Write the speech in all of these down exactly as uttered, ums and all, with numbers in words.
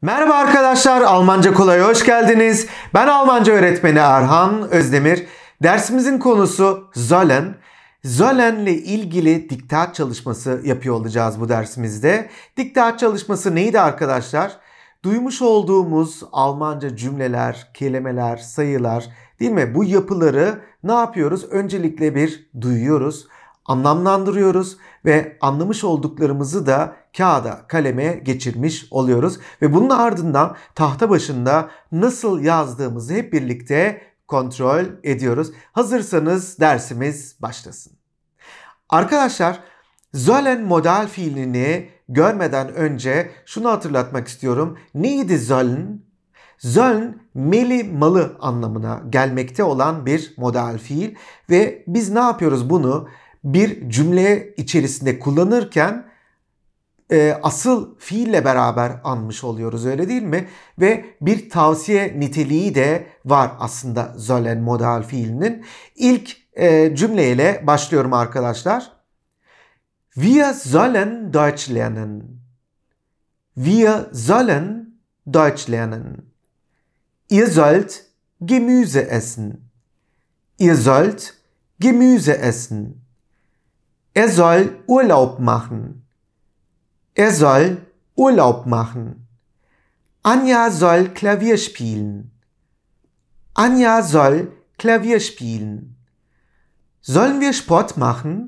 Merhaba arkadaşlar, Almanca Kolay'a hoş geldiniz. Ben Almanca öğretmeni Erhan Özdemir. Dersimizin konusu sollen. Sollen ile ilgili diktat çalışması yapıyor olacağız bu dersimizde. Diktat çalışması neydi arkadaşlar? Duymuş olduğumuz Almanca cümleler, kelimeler, sayılar, değil mi? Bu yapıları ne yapıyoruz? Öncelikle bir duyuyoruz, anlamlandırıyoruz ve anlamış olduklarımızı da kağıda, kaleme geçirmiş oluyoruz. Ve bunun ardından tahta başında nasıl yazdığımızı hep birlikte kontrol ediyoruz. Hazırsanız dersimiz başlasın. Arkadaşlar, sollen modal fiilini görmeden önce şunu hatırlatmak istiyorum. Neydi sollen? Sollen, meli malı anlamına gelmekte olan bir modal fiil ve biz ne yapıyoruz bunu? Bir cümle içerisinde kullanırken e, asıl fiille beraber anmış oluyoruz, öyle değil mi? Ve bir tavsiye niteliği de var aslında sollen modal fiilinin. İlk e, cümleyle başlıyorum arkadaşlar. Wir sollen Deutsch lernen. Wir sollen Deutsch lernen. Ihr sollt Gemüse essen. Ihr sollt Gemüse essen. Er soll Urlaub machen. Er soll Urlaub machen. Anja soll Klavier spielen. Anja soll Klavier spielen. Sollen wir Sport machen?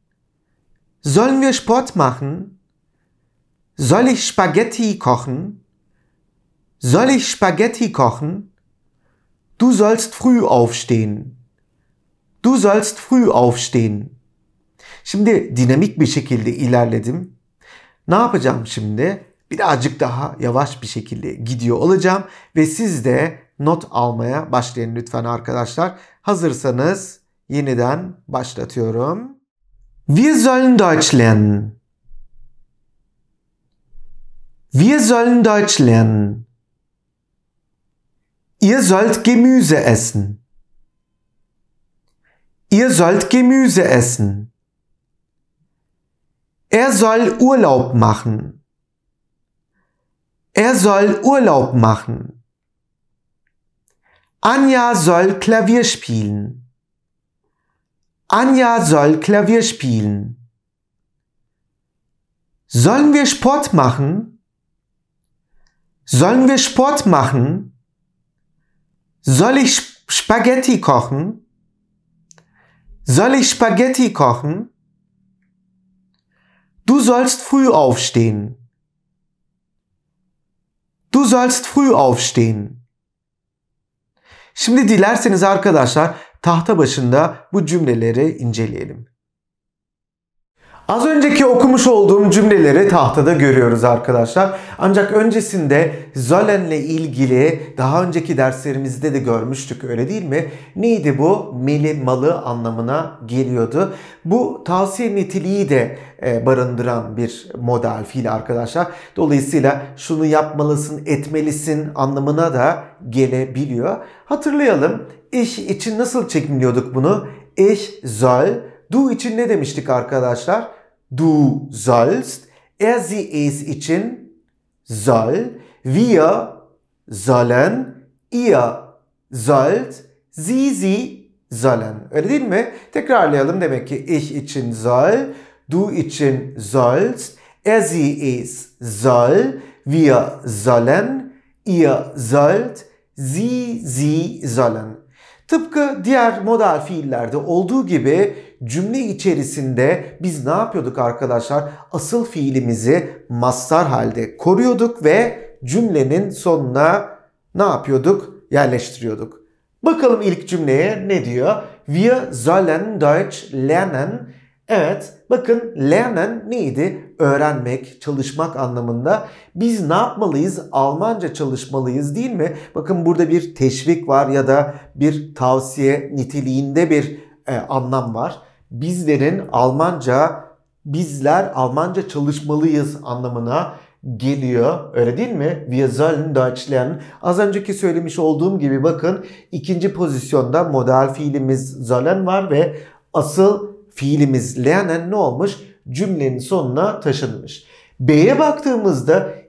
Sollen wir Sport machen? Soll ich Spaghetti kochen? Soll ich Spaghetti kochen? Du sollst früh aufstehen. Du sollst früh aufstehen. Şimdi dinamik bir şekilde ilerledim. Ne yapacağım şimdi? Birazcık daha yavaş bir şekilde gidiyor olacağım ve siz de not almaya başlayın lütfen arkadaşlar. Hazırsanız yeniden başlatıyorum. Wir sollen Deutsch lernen. Wir sollen Deutsch lernen. Ihr sollt Gemüse essen. Ihr sollt Gemüse essen. Er soll Urlaub machen. Er soll Urlaub machen. Anja soll Klavier spielen. Anja soll Klavier spielen. Sollen wir Sport machen? Sollen wir Sport machen? Soll ich Spaghetti kochen? Soll ich Spaghetti kochen? Du sollst früh aufstehen. Du sollst früh aufstehen. Şimdi dilerseniz arkadaşlar tahta başında bu cümleleri inceleyelim. Az önceki okumuş olduğum cümleleri tahtada görüyoruz arkadaşlar. Ancak öncesinde sollen ile ilgili daha önceki derslerimizde de görmüştük, öyle değil mi? Neydi bu? Meli malı anlamına geliyordu. Bu tavsiye niteliği de barındıran bir modal fiil arkadaşlar. Dolayısıyla şunu yapmalısın, etmelisin anlamına da gelebiliyor. Hatırlayalım. Ich için nasıl çekimliyorduk bunu? Ich soll. Du için ne demiştik arkadaşlar? Du sollst. Er, sie, es için soll. Wir sollen. Ihr sollt. Sie, sie sollen. Öyle değil mi? Tekrarlayalım. Demek ki ich için soll. Du için sollst. Er, sie, es soll. Wir sollen. Ihr sollt. Sie, sie sollen. Tıpkı diğer modal fiillerde olduğu gibi cümle içerisinde biz ne yapıyorduk arkadaşlar? Asıl fiilimizi mastar halde koruyorduk ve cümlenin sonuna ne yapıyorduk? Yerleştiriyorduk. Bakalım ilk cümleye ne diyor? Wir sollen Deutsch lernen. Evet, bakın lernen neydi? Öğrenmek, çalışmak anlamında. Biz ne yapmalıyız? Almanca çalışmalıyız, değil mi? Bakın burada bir teşvik var ya da bir tavsiye niteliğinde bir e, anlam var. Bizlerin Almanca, bizler Almanca çalışmalıyız anlamına geliyor. Öyle değil mi? Wir sollen Deutsch lernen. Az önceki söylemiş olduğum gibi bakın ikinci pozisyonda modal fiilimiz sollen var ve asıl fiilimiz lernen ne olmuş? Cümlenin sonuna taşınmış. B'ye baktığımızda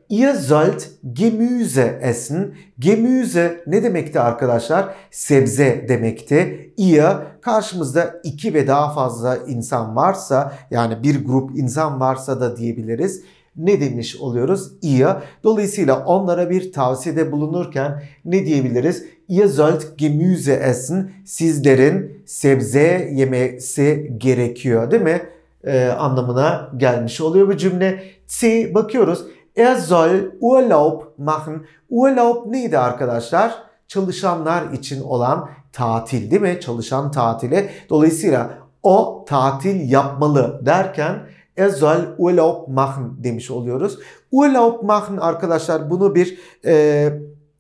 Ihr sollt Gemüse essen. Gemüse ne demekti arkadaşlar? Sebze demekti. Ihr, karşımızda iki ve daha fazla insan varsa, yani bir grup insan varsa da diyebiliriz. Ne demiş oluyoruz? Ihr. Dolayısıyla onlara bir tavsiyede bulunurken ne diyebiliriz? Ihr sollt Gemüse essen. Sizlerin sebze yemesi gerekiyor, değil mi? Ee, anlamına gelmiş oluyor bu cümle. C, bakıyoruz. Er soll Urlaub machen. Urlaub neydi arkadaşlar? Çalışanlar için olan tatil, değil mi? Çalışan tatili. Dolayısıyla o tatil yapmalı derken er soll Urlaub machen demiş oluyoruz. Urlaub machen arkadaşlar, bunu bir e,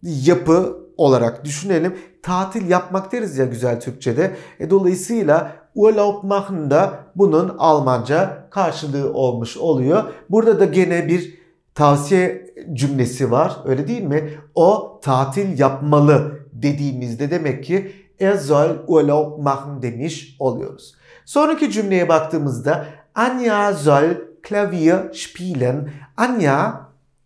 yapı olarak düşünelim. Tatil yapmak deriz ya güzel Türkçe'de. E, dolayısıyla Urlaub machen da bunun Almanca karşılığı olmuş oluyor. Burada da gene bir tavsiye cümlesi var, öyle değil mi? O tatil yapmalı dediğimizde demek ki er soll Urlaub machen demiş oluyoruz. Sonraki cümleye baktığımızda Anja soll Klavier spielen. Anja,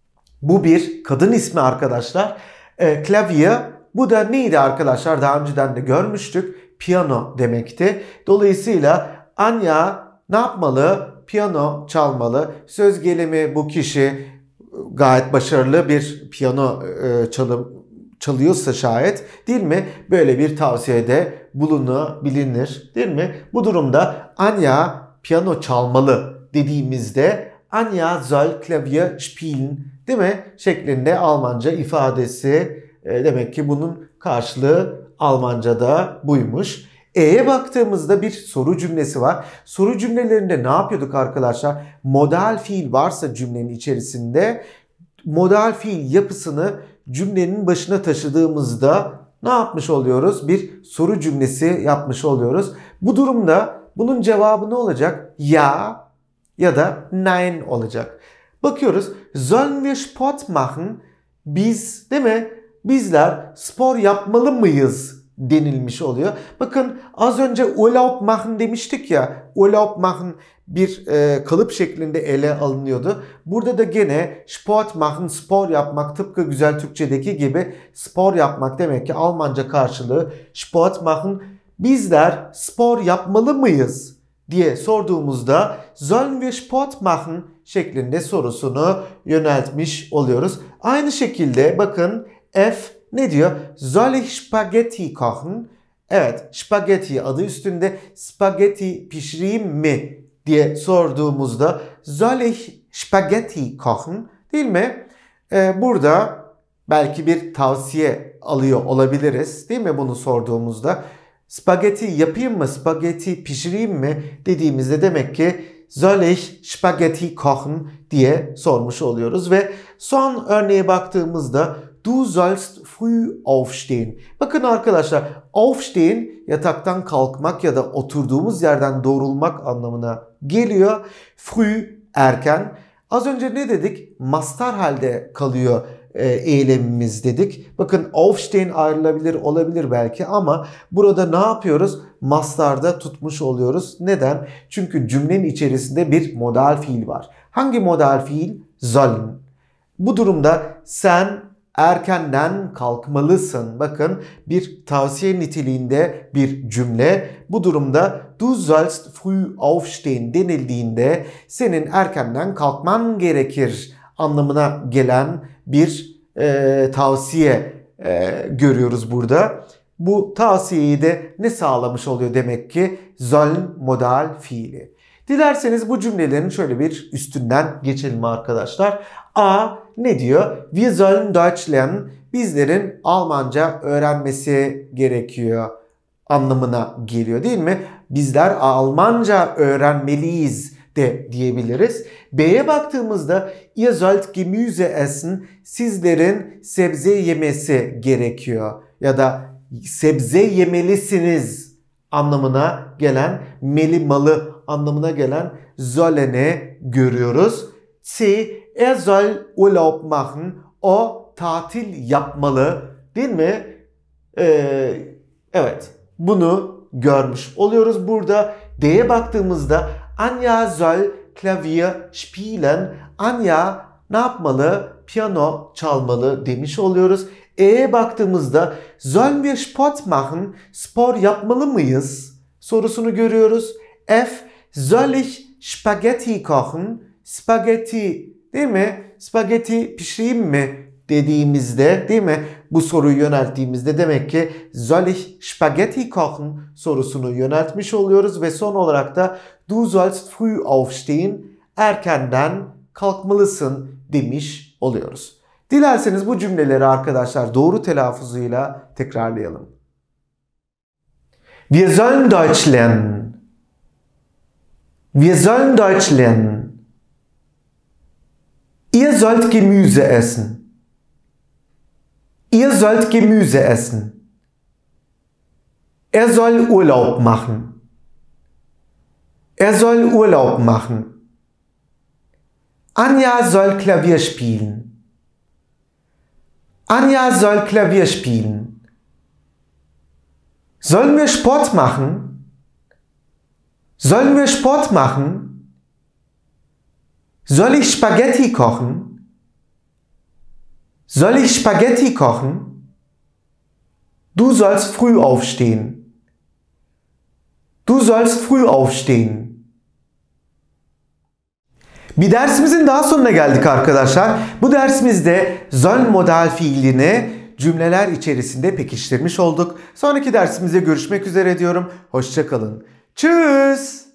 bu bir kadın ismi arkadaşlar. E, Klavier, bu da neydi arkadaşlar? Daha önceden de görmüştük. Piyano demekti. Dolayısıyla Anja ne yapmalı? Piyano çalmalı. Söz gelimi bu kişi gayet başarılı bir piyano e, çalı, çalıyorsa şayet, değil mi? Böyle bir tavsiyede bulunabilir, değil mi? Bu durumda Anja piyano çalmalı dediğimizde Anja soll Klavier spielen, değil mi? Şeklinde Almanca ifadesi, e, demek ki bunun karşılığı Almanca'da buymuş. E'ye baktığımızda bir soru cümlesi var. Soru cümlelerinde ne yapıyorduk arkadaşlar? Modal fiil varsa cümlenin içerisinde modal fiil yapısını cümlenin başına taşıdığımızda ne yapmış oluyoruz? Bir soru cümlesi yapmış oluyoruz. Bu durumda bunun cevabı ne olacak? Ya ya da nein olacak. Bakıyoruz. Sollen wir Sport machen? Biz, değil mi? Bizler spor yapmalı mıyız denilmiş oluyor. Bakın az önce Urlaub machen demiştik ya. Urlaub machen bir e, kalıp şeklinde ele alınıyordu. Burada da gene Sport machen, spor yapmak, tıpkı güzel Türkçedeki gibi spor yapmak demek ki Almanca karşılığı Sport machen. Bizler spor yapmalı mıyız diye sorduğumuzda sollen wir Sport machen şeklinde sorusunu yöneltmiş oluyoruz. Aynı şekilde bakın F ne diyor? Soll ich Spaghetti kochen? Evet, Spaghetti adı üstünde, spagetti pişireyim mi diye sorduğumuzda soll ich Spaghetti kochen, değil mi? Ee, burada belki bir tavsiye alıyor olabiliriz, değil mi bunu sorduğumuzda? Spagetti yapayım mı, spagetti pişireyim mi dediğimizde demek ki soll ich Spaghetti kochen diye sormuş oluyoruz. Ve son örneğe baktığımızda du sollst früh aufstehen. Bakın arkadaşlar, aufstehen yataktan kalkmak ya da oturduğumuz yerden doğrulmak anlamına geliyor. Früh erken. Az önce ne dedik? Mastar halde kalıyor e, eylemimiz dedik. Bakın aufstehen ayrılabilir olabilir belki ama burada ne yapıyoruz? Mastarda tutmuş oluyoruz. Neden? Çünkü cümlenin içerisinde bir modal fiil var. Hangi modal fiil? Sollen. Bu durumda sen erkenden kalkmalısın. Bakın bir tavsiye niteliğinde bir cümle. Bu durumda du sollst früh aufstehen denildiğinde senin erkenden kalkman gerekir anlamına gelen bir e, tavsiye e, görüyoruz burada. Bu tavsiyeyi de ne sağlamış oluyor demek ki? Sollen modal fiili. Dilerseniz bu cümlelerin şöyle bir üstünden geçelim arkadaşlar. A ne diyor? Wir sollen Deutsch lernen. Bizlerin Almanca öğrenmesi gerekiyor anlamına geliyor, değil mi? Bizler Almanca öğrenmeliyiz de diyebiliriz. B'ye baktığımızda ihr sollt Gemüse essen. Sizlerin sebze yemesi gerekiyor ya da sebze yemelisiniz anlamına gelen, meli malı anlamına gelen sollen'i görüyoruz. C, er soll Urlaub machen. O tatil yapmalı, değil mi? Ee, evet, bunu görmüş oluyoruz burada. D'ye baktığımızda Anja soll Klavier spielen. Anja ne yapmalı? piyano çalmalı demiş oluyoruz. E'ye baktığımızda sollen wir Sport machen? Spor yapmalı mıyız? Sorusunu görüyoruz. F. Soll ich Spaghetti kochen? Spaghetti değil mi? Spaghetti pişireyim mi dediğimizde değil mi? Bu soruyu yönelttiğimizde demek ki soll ich Spaghetti kochen sorusunu yöneltmiş oluyoruz ve son olarak da du sollst früh aufstehen, erkenden kalkmalısın demiş oluyoruz. Dilerseniz bu cümleleri arkadaşlar doğru telaffuzuyla tekrarlayalım. Wir sollen Deutsch lernen. Wir sollen Deutsch lernen. Ihr sollt Gemüse essen. Ihr sollt Gemüse essen. Er soll Urlaub machen. Er soll Urlaub machen. Anja soll Klavier spielen. Anja soll Klavier spielen. Sollen wir Sport machen? Sollen wir Sport machen? Soll ich Spaghetti kochen? Soll ich Spaghetti kochen? Du sollst früh aufstehen. Du sollst früh aufstehen. Bir dersimizin daha sonuna geldik arkadaşlar. Bu dersimizde sollen modal fiilini cümleler içerisinde pekiştirmiş olduk. Sonraki dersimizde görüşmek üzere diyorum. Hoşça kalın. Tschüss.